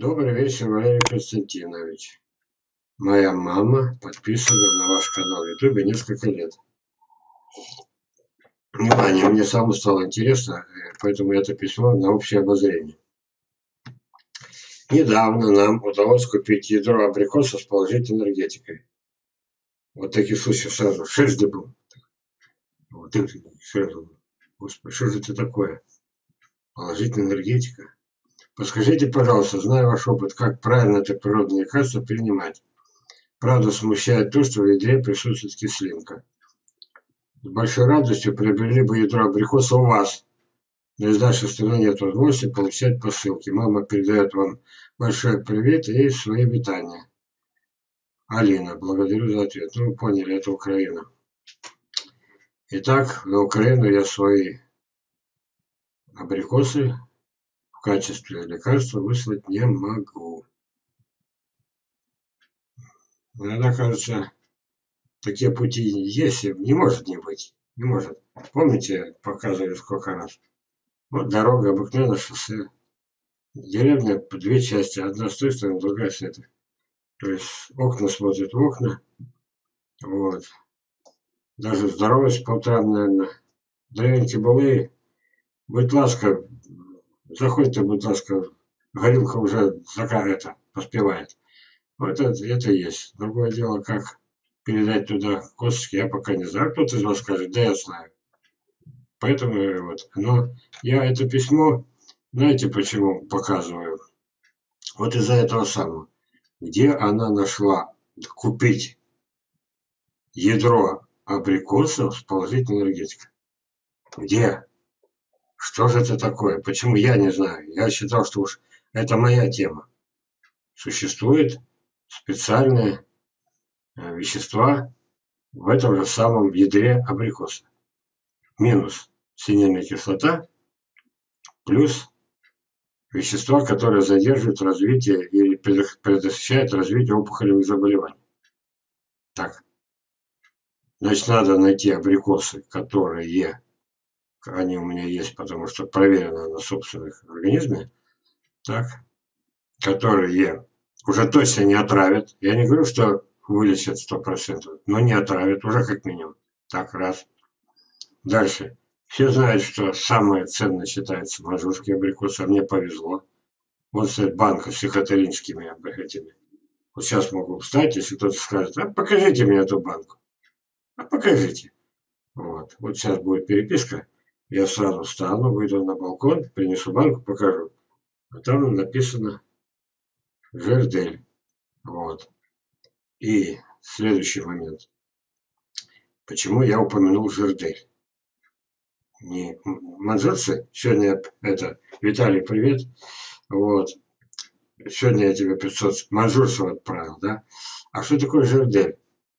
Добрый вечер, Валерий Константинович. Моя мама подписана на ваш канал в Ютубе несколько лет. Внимание, мне самому стало интересно, поэтому это письмо на общее обозрение. Недавно нам удалось купить ядро абрикоса с положительной энергетикой. Вот таких случаев сразу 6 был. Вот сразу. Господи, что же это такое? Положительная энергетика. Подскажите, пожалуйста, зная ваш опыт, как правильно это природное лекарство принимать. Правда, смущает то, что в ядре присутствует кислинка. С большой радостью приобрели бы ядро абрикоса у вас, но из нашей страны нет возможности получать посылки. Мама передает вам большой привет и свои витания. Алина, благодарю за ответ. Ну, вы поняли, это Украина. Итак, на Украину я свои абрикосы в качестве лекарства выслать не могу. Иногда кажется, такие пути есть, и не может не быть. Не может. Помните, показывали сколько раз? Вот дорога, обыкновенное шоссе. Деревня по две части. Одна с той стороны, другая с этой. То есть окна смотрят в окна. Вот. Даже здороваюсь по утрам, наверное. Древенькі були. Будь ласка, заходите, будь ласка. Горилка уже это поспевает. Вот это есть. Другое дело, как передать туда косточки, я пока не знаю. Кто-то из вас скажет, да я знаю. Поэтому вот. Но я это письмо, знаете, почему показываю? Вот из-за этого самого. Где она нашла купить ядро абрикосов с положительной энергетикой? Где? Что же это такое? Почему я не знаю? Я считал, что уж это моя тема. Существуют специальные вещества в этом же самом ядре абрикоса. Минус синильная кислота, плюс вещества, которые задерживают развитие или предотвращают развитие опухолевых заболеваний. Так. Значит, надо найти абрикосы, которые, они у меня есть, потому что проверено на собственных организме, так, которые уже точно не отравят. Я не говорю, что вылечат 100%, но не отравят уже как минимум. Так, раз. Дальше. Все знают, что самое ценное считается маньчжурские абрикосы, а мне повезло. Вот стоит банка с сахатаринскими этими. Вот сейчас могу встать, если кто-то скажет, а покажите мне эту банку. А покажите. Вот. Вот сейчас будет переписка. Я сразу встану, выйду на балкон, принесу банку, покажу. А там написано Жердель. Вот. И следующий момент. Почему я упомянул Жердель? Не маньчжурцы, сегодня это, Виталий, привет. Вот. Сегодня я тебе 500 маньчжурцев отправил, да? А что такое Жердель?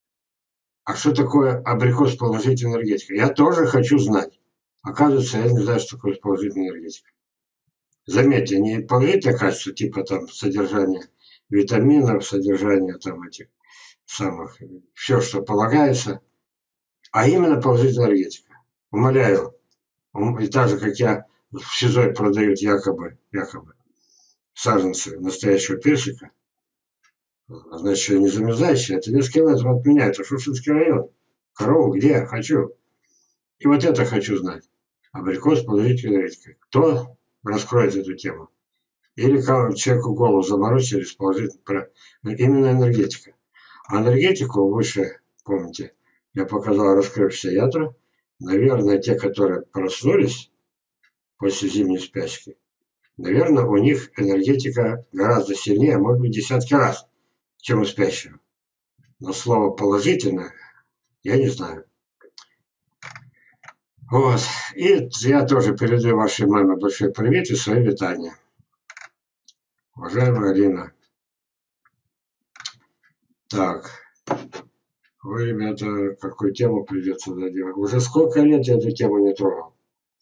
А что такое абрикос с положительной энергетикой? Я тоже хочу знать. Оказывается, я не знаю, что такое положительная энергетика. Заметьте, не положительное качество, типа там содержание витаминов, содержание там этих самых, все, что полагается, а именно положительная энергетика. Умоляю, и так же, как я в СИЗО продают якобы саженцы настоящего персика, значит, не замерзающие, это несколько километров от меня, это Шушинский район. Корову где? Хочу. И вот это хочу знать. Абрикос с положительной энергетикой. Кто раскроет эту тему? Или человеку голову заморочили с положительной, именно энергетика. А энергетику выше, помните, я показал раскрывшиеся ядра. Наверное, те, которые проснулись после зимней спячки, наверное, у них энергетика гораздо сильнее, может быть, десятки раз, чем у спящего. Но слово положительное я не знаю. Вот. И я тоже передаю вашей маме большой привет и свои витания. Уважаемая Алина. Так. Вы, ребята, какую тему придется заделать? Уже сколько лет я эту тему не трогал?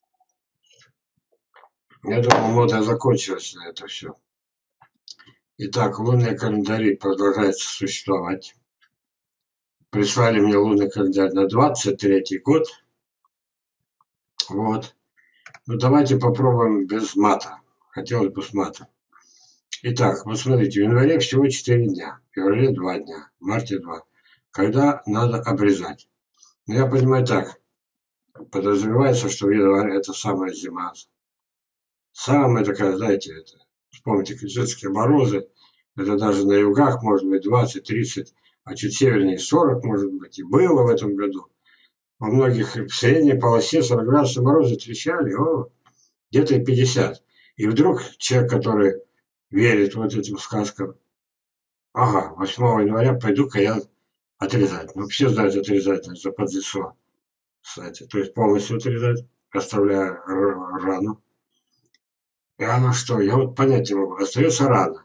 Я думал, мода закончилась на это все. Итак, лунные календари продолжают существовать. Прислали мне лунный календарь на 23-й год. Вот. Ну, давайте попробуем без мата. Хотелось бы с матом. Итак, вот смотрите, в январе всего 4 дня, в феврале 2 дня, в марте 2. Когда надо обрезать? Ну, я понимаю так, подразумевается, что в январе это самая зима. Самая такая, знаете, это, вспомните крещенские морозы, это даже на югах может быть 20-30, а чуть севернее 40 может быть. И было в этом году. Во многих в средней полосе 40 градусов морозы трещали, где-то и 50. И вдруг человек, который верит вот этим сказкам, ага, 8 января пойду-ка я отрезать. Ну, все знают отрезать за подлицо, кстати. То есть полностью отрезать, оставляя рану. И она что? Я вот понять не могу. Остается рана.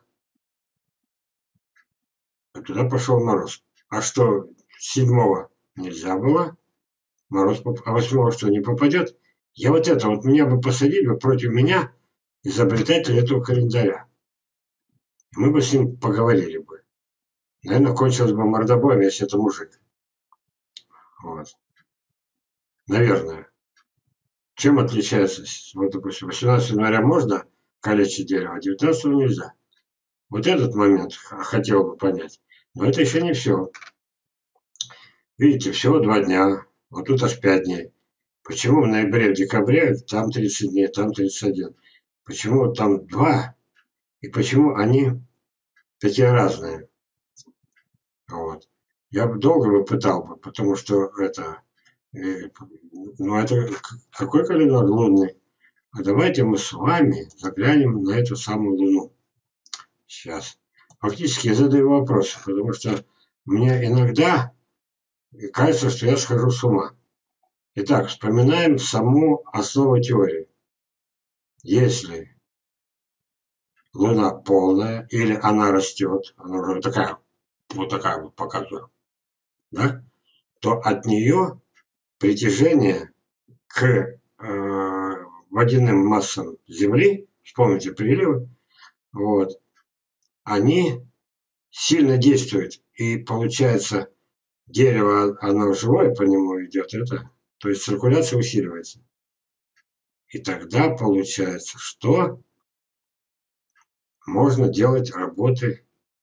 А туда пошел мороз. А что, 7 нельзя было? Мороз, а 8 что, не попадет? Я вот это, вот меня бы посадили бы против меня, изобретателя этого календаря. Мы бы с ним поговорили бы. Наверное, кончилось бы мордобоем, если это мужик. Вот. Наверное. Чем отличается, вот, допустим, 18 января можно калечить дерево, а 19 нельзя. Вот этот момент хотел бы понять. Но это еще не все. Видите, всего 2 дня. Вот тут аж 5 дней. Почему в ноябре, в декабре там 30 дней, там 31? Почему там 2? И почему они такие разные? Вот. Я бы долго бы пытал бы, потому что это... Ну, это какой календарь лунный? А давайте мы с вами заглянем на эту самую Луну. Сейчас. Фактически я задаю вопросы, потому что мне иногда кажется, что я схожу с ума. Итак, вспоминаем саму основу теории. Если Луна полная или она растет, она уже вот такая вот показывает, да, то от нее притяжение к водяным массам Земли, вспомните приливы, вот, они сильно действуют. И получается, дерево, оно живое, по нему идет это, то есть циркуляция усиливается. И тогда получается, что можно делать работы,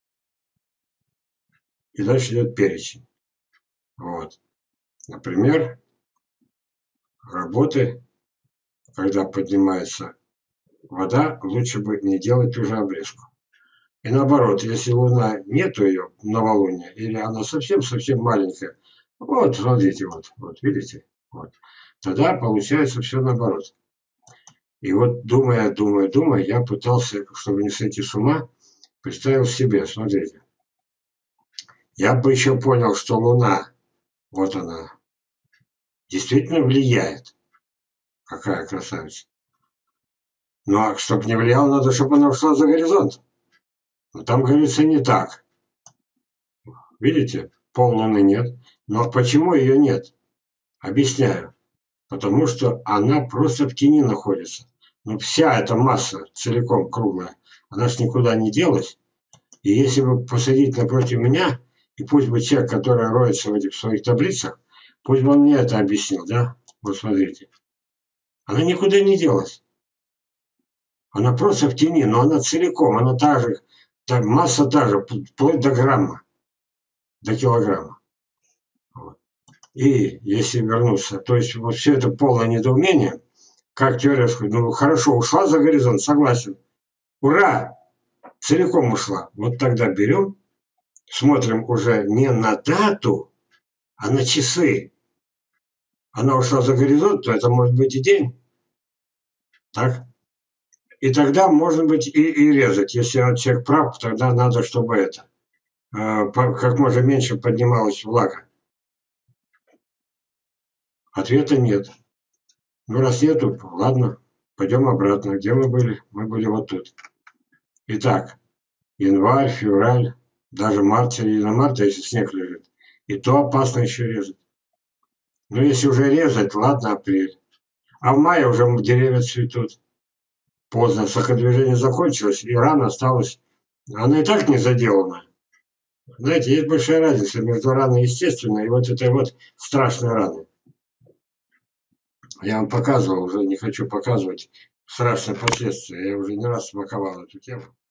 и дальше идет перечень. Вот. Например, работы, когда поднимается вода, лучше бы не делать ту же обрезку. И наоборот, если Луна нету ее, новолуния, или она совсем-совсем маленькая, вот, смотрите, вот, видите, вот, тогда получается все наоборот. И вот думая, я пытался, чтобы не сойти с ума, представил себе, смотрите, я бы еще понял, что Луна, вот она, действительно влияет. Какая красавица. Ну, а чтобы не влияла, надо, чтобы она ушла за горизонт. Но там, говорится, не так. Видите, поллуны нет. Но почему ее нет? Объясняю. Потому что она просто в тени находится. Но вся эта масса целиком круглая, она ж никуда не делась. И если бы посадить напротив меня, и пусть бы человек, который роется в этих своих таблицах, пусть бы он мне это объяснил, да? Вот смотрите. Она никуда не делась. Она просто в тени, но она целиком, она та же, масса та же, вплоть до грамма, до килограмма. Вот. И если вернуться, то есть вот все это полное недоумение, как теория, ну хорошо, ушла за горизонт, согласен. Ура! Целиком ушла. Вот тогда берем, смотрим уже не на дату, а на часы. Она ушла за горизонт, то это может быть и день. Так? И тогда можно быть и резать. Если человек прав, тогда надо, чтобы это как можно меньше поднималась влага. Ответа нет. Ну, раз нету, ладно, пойдем обратно. Где мы были? Мы были вот тут. Итак, январь, февраль, даже март, середина марта, если снег лежит. И то опасно еще резать. Но если уже резать, ладно, апрель. А в мае уже деревья цветут. Поздно, сокодвижение закончилось, и рана осталась. Она и так не заделана. Знаете, есть большая разница между раной естественной и вот этой вот страшной раной. Я вам показывал, уже не хочу показывать страшные последствия. Я уже не раз смаковал эту тему.